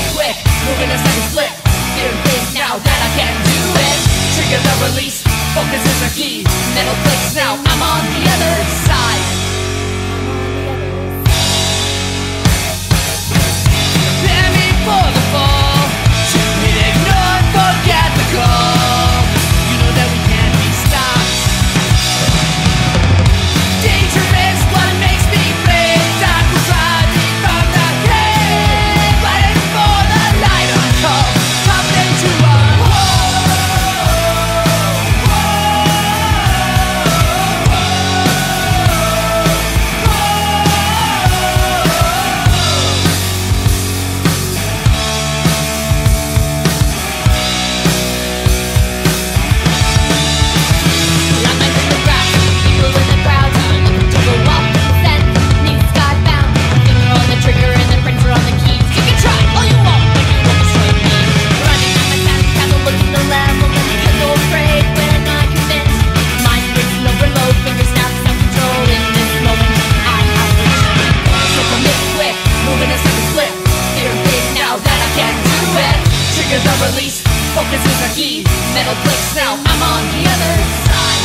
quick, moving a second split. Fear and faith now that I can do it. Trigger the release, focus is the key. Metal clicks now, I'm on the other side. Prepare me for the fall. Shoot me, ignore, forget the call. You know that we can't be stopped. Danger is what makes me brave. Dark will drive me from the cave. Waiting for the light on call. Popping into a the release, focus is the key. Metal clicks now, I'm on the other side.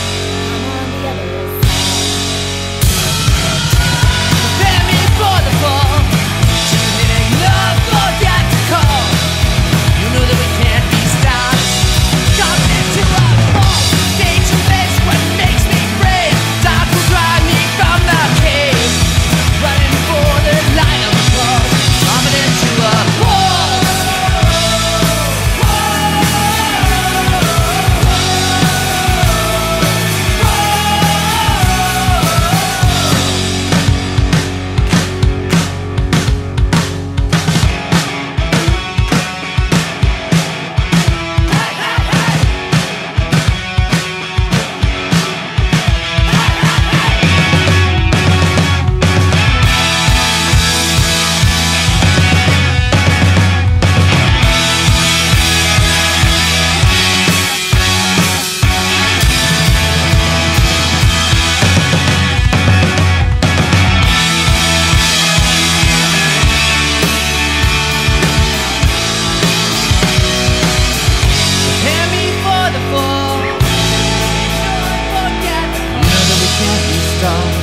Prepare me for the fall. Shooting love, forget to call. You know that we can't be stopped. Coming into a fall. Danger is what makes me brave. Dark will drive me from the cave. Running for the light of the call. Coming into a fall. Stop.